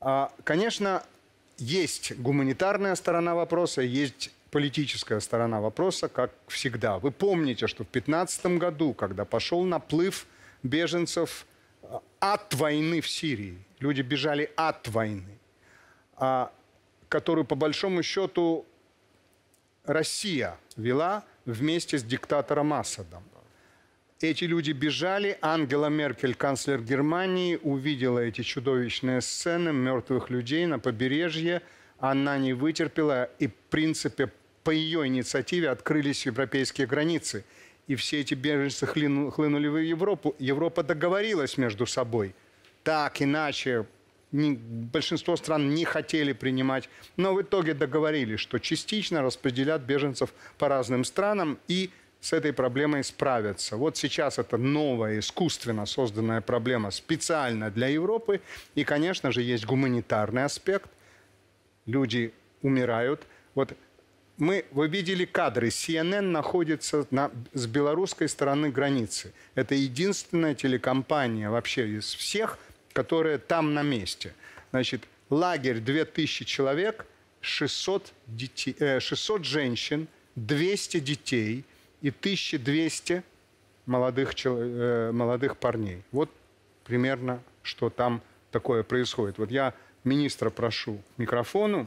Конечно, есть гуманитарная сторона вопроса, есть политическая сторона вопроса, как всегда. Вы помните, что в 2015 году, когда пошел наплыв беженцев от войны в Сирии, люди бежали от войны, которую, по большому счету, Россия вела вместе с диктатором Асадом. Эти люди бежали, Ангела Меркель, канцлер Германии, увидела эти чудовищные сцены мертвых людей на побережье. Она не вытерпела, и, в принципе, по ее инициативе открылись европейские границы. И все эти беженцы хлынули в Европу. Европа договорилась между собой. Так, иначе, большинство стран не хотели принимать. Но в итоге договорились, что частично распределят беженцев по разным странам и с этой проблемой справятся. Вот сейчас это новая, искусственно созданная проблема специально для Европы. И, конечно же, есть гуманитарный аспект. Люди умирают. Вот вы видели кадры. CNN находится с белорусской стороны границы. Это единственная телекомпания вообще из всех, которая там на месте. Значит, лагерь 2000 человек, 600 женщин, 200 детей и 1200 молодых парней. Вот примерно, что там такое происходит. Вот я министра прошу к микрофону.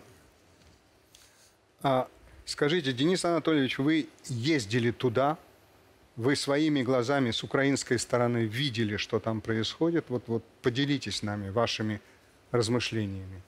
Скажите, Денис Анатольевич, вы ездили туда, вы своими глазами с украинской стороны видели, что там происходит. Вот поделитесь с нами вашими размишлениями.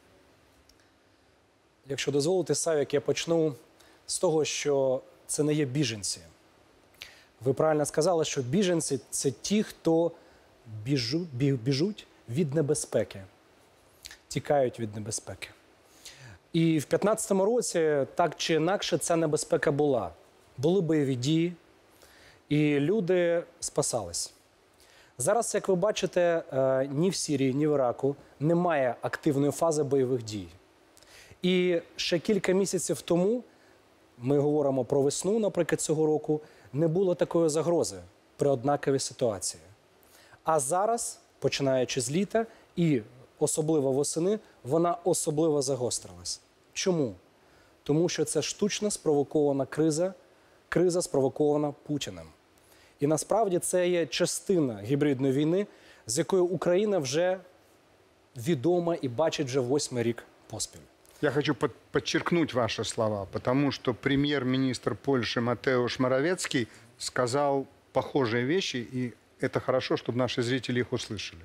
Якщо дозволите, Савік, я почну з того, що це не є біженці. Ви правильно сказали, що біженці – це ті, хто біжуть від небезпеки, тікають від небезпеки. І в 2015 році так чи інакше ця небезпека була. Були бойові дії, і люди спасались. Зараз, як ви бачите, ні в Сирії, ні в Іраку немає активної фази бойових дій. І ще кілька місяців тому, ми говоримо про весну, наприклад, цього року, не було такої загрози при однаковій ситуації. А зараз, починаючи з літа і особливо восени, вона особливо загострилась. Чому? Тому що це штучно спровокована криза спровокована Путіним. І насправді це є частина гібридної війни, з якою Україна вже відома і бачить вже 8-й рік поспіль. Я хочу подчеркнуть ваши слова, потому что премьер-министр Польши Матеуш Моровецкий сказал похожие вещи, и это хорошо, чтобы наши зрители их услышали.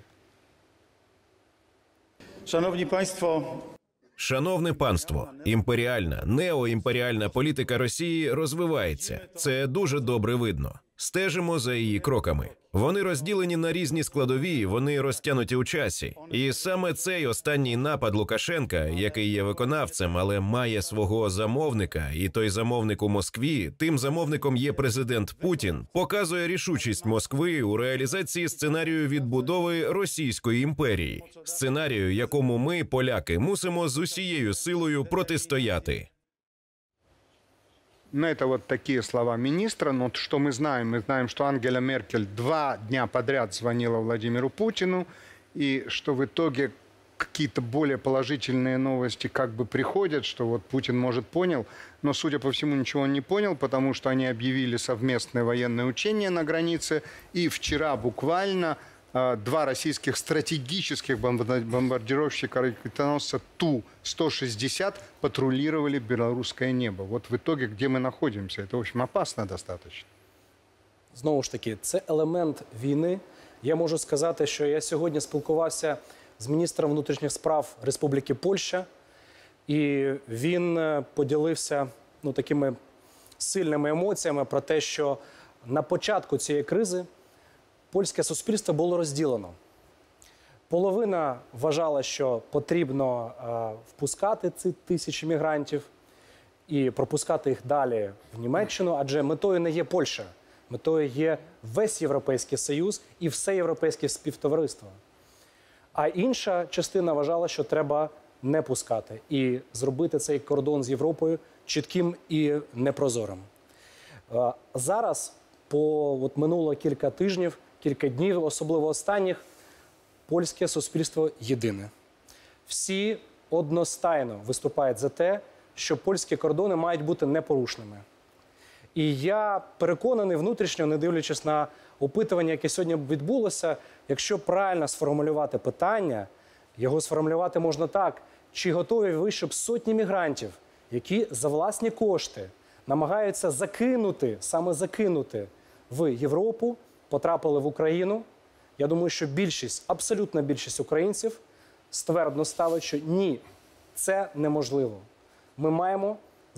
Шановне панство, імперіальна, неоімперіальна політика Росії розвивається. Це дуже добре видно. Стежимо за її кроками. Вони розділені на різні складові, вони розтягнуті у часі. І саме цей останній напад Лукашенка, який є виконавцем, але має свого замовника, і той замовник у Москві, тим замовником є президент Путін, показує рішучість Москви у реалізації сценарію відбудови Російської імперії. Сценарію, якому ми, поляки, мусимо з усією силою протистояти. Ну, это вот такие слова министра. Но что мы знаем? Мы знаем, что Ангела Меркель 2 дня подряд звонила Владимиру Путину, и что в итоге какие-то более положительные новости как бы приходят, что вот Путин, может, понял, но, судя по всему, ничего он не понял, потому что они объявили совместное военное учение на границе, и вчера буквально 2 российских стратегических бомбардировщика ракетоносца Ту-160 патрулировали белорусское небо. Вот в итоге, где мы находимся, это, в общем, опасно достаточно. Знову ж таки, це елемент війни. Я можу сказати, що я сьогодні спілкувався з міністром внутрішніх справ Республіки Польща, і він поділився такими сильними емоціями про те, що на початку цієї кризи польське суспільство було розділено. Половина вважала, що потрібно впускати ці тисячі мігрантів і пропускати їх далі в Німеччину, адже метою не є Польща, метою є весь Європейський Союз і все європейське співтовариство. А інша частина вважала, що треба не пускати і зробити цей кордон з Європою чітким і непрозорим. Зараз, минуло кілька тижнів, кілька днів, особливо останніх, польське суспільство єдине. всі одностайно виступають за те, що польські кордони мають бути непорушними. І я переконаний внутрішньо, не дивлячись на опитування, яке сьогодні відбулося, якщо правильно сформулювати питання, його сформулювати можна так: чи готові ви, щоб сотні мігрантів, які за власні кошти намагаються саме закинути в Європу, потрапили в Україну? Я думаю, що абсолютна більшість українців ствердно ставить, що ні, це неможливо. Ми маємо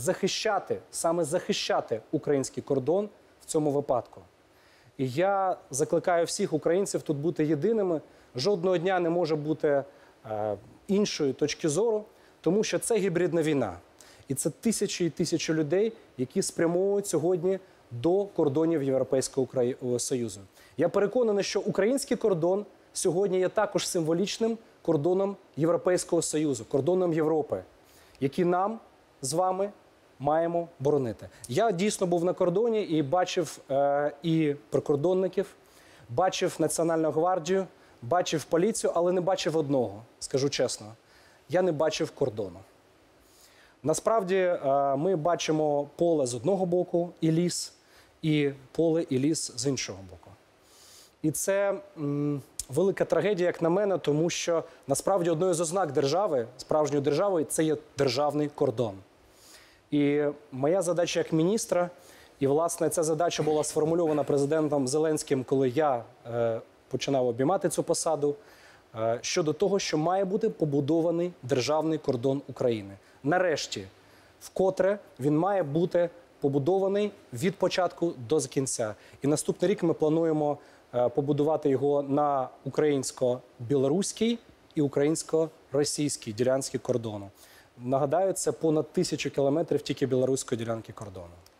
саме захищати український кордон в цьому випадку. І я закликаю всіх українців тут бути єдиними. Жодного дня не може бути іншої точки зору, тому що це гібридна війна. І це тисячі і тисячі людей, які спрямовують сьогодні до кордонів Європейського Союзу. Я переконаний, що український кордон сьогодні є також символічним кордоном Європейського Союзу, кордоном Європи, який нам з вами маємо боронити. Я дійсно був на кордоні і бачив і прикордонників, бачив Національну гвардію, бачив поліцію, але не бачив одного, скажу чесно. Я не бачив кордону. Насправді ми бачимо поле з одного боку і ліс, і поле і ліс з іншого боку. І це велика трагедія, як на мене, тому що насправді одною з ознак держави, справжньої держави, це є державний кордон. І моя задача як міністра, і, власне, ця задача була сформульована президентом Зеленським, коли я починав обіймати цю посаду, щодо того, що має бути побудований державний кордон України. Нарешті, вкотре він має бути побудований від початку до кінця. І наступний рік ми плануємо побудувати його на українсько-білоруській і українсько-російській ділянці кордону. Нагадаю, це понад 1000 кілометрів тільки білоруської ділянки кордону.